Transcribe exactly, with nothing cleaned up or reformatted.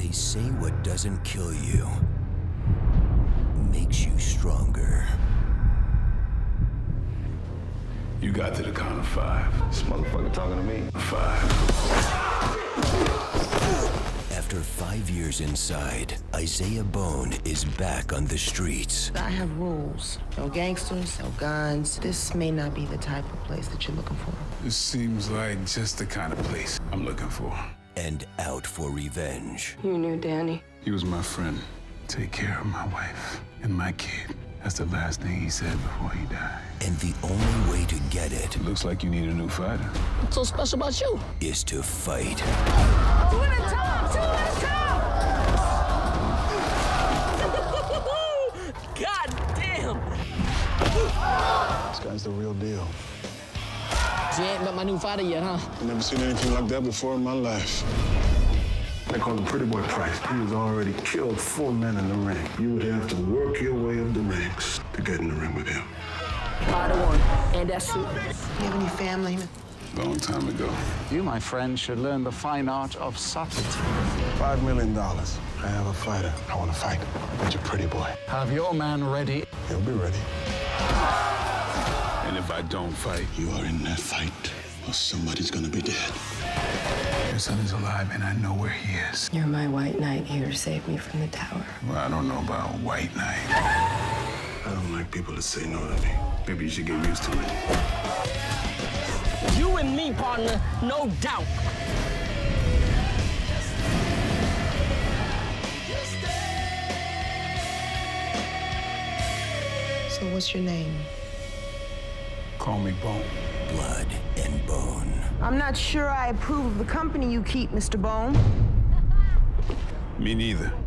They say what doesn't kill you makes you stronger. You got to the count of five. This motherfucker talking to me. Five. After five years inside, Isaiah Bone is back on the streets. I have rules. No gangsters, no guns. This may not be the type of place that you're looking for. This seems like just the kind of place I'm looking for. And out for revenge. You knew Danny. He was my friend. Take care of my wife and my kid. That's the last thing he said before he died. And the only way to get it... It looks like you need a new fighter. What's so special about you? ...is to fight. Two at a time! Two at a time! God damn! This guy's the real deal. She ain't met my new fighter yet, huh? I've never seen anything like that before in my life. They call him Pretty Boy Price. He has already killed four men in the ring. You would have to work your way up the ranks to get in the ring with him. Five to one, and that's it. Do you have any family? Long time ago. You, my friend, should learn the fine art of subtlety. Five million dollars. I have a fighter. I want to fight with your pretty boy. Have your man ready. He'll be ready. And if I don't fight, You are in that fight, or somebody's gonna be dead. your son is alive and I know where he is. You're my white knight here to save me from the tower. Well, I don't know about white knight. I don't like people that say no to me. Maybe you should get used to it. You and me, partner, no doubt. So what's your name? Call me Bone. Blood and bone. I'm not sure I approve of the company you keep, Mister Bone. Me neither.